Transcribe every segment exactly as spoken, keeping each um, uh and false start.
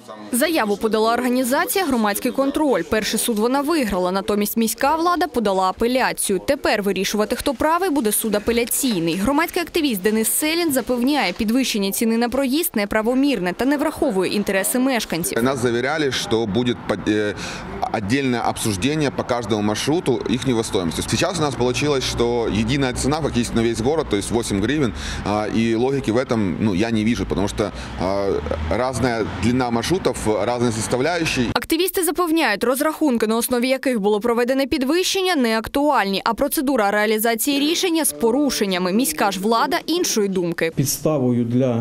Заяву подала організація «Громадський контроль». Перший суд вона виграла, натомість міська влада подала апеляцію. Тепер вирішувати, хто правий, буде суд апеляційний. Громадський активіст Денис Селін запевняє, підвищення ціни на проїзд неправомірне та не враховує інтереси мешканців. Нас завіряли, що буде отдельное обсуждение по каждому маршруту их стоимости. Сейчас у нас получилось, что единая цена фактически на весь город, то есть восемь гривен, и логики в этом ну, я не вижу, потому что разная длина маршрутов, разные составляющие. Активісти запевняють, розрахунки, на основі яких було проведене підвищення, не актуальні, а процедура реалізації рішення з порушеннями. Міська ж влада іншої думки. Підставою для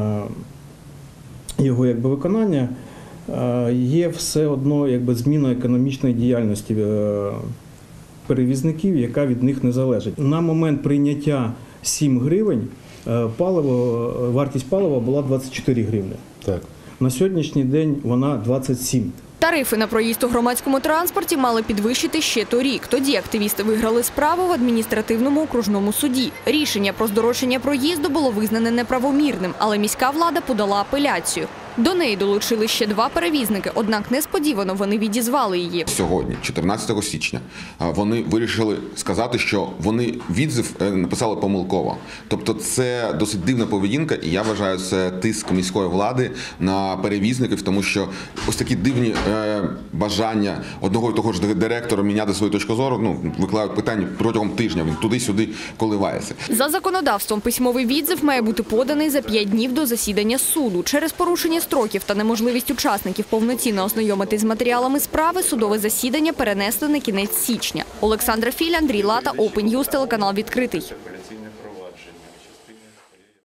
його якби виконання є все одно якби зміна економічної діяльності перевізників, яка від них не залежить. На момент прийняття сім гривень паливо, вартість палива була двадцять чотири гривні. Так. На сьогоднішній день вона двадцять сім. Тарифи на проїзд у громадському транспорті мали підвищити ще торік. Тоді активісти виграли справу в адміністративному окружному суді. Рішення про здорожчання проїзду було визнане неправомірним, але міська влада подала апеляцію. До неї долучили ще два перевізники, однак несподівано вони відізвали її. Сьогодні, чотирнадцятого січня, вони вирішили сказати, що вони відзив написали помилково. Тобто це досить дивна поведінка, і я вважаю, це тиск міської влади на перевізників, тому що ось такі дивні е, бажання одного і того ж директора міняти свою точку зору, ну, викликають питання протягом тижня, він туди-сюди коливається. За законодавством письмовий відзив має бути поданий за п'ять днів до засідання суду. Через порушення строків та неможливість учасників повноцінно ознайомитись з матеріалами справи судове засідання перенесли на кінець січня. Олександра Філь, Андрій Лата, Open News, телеканал «Відкритий».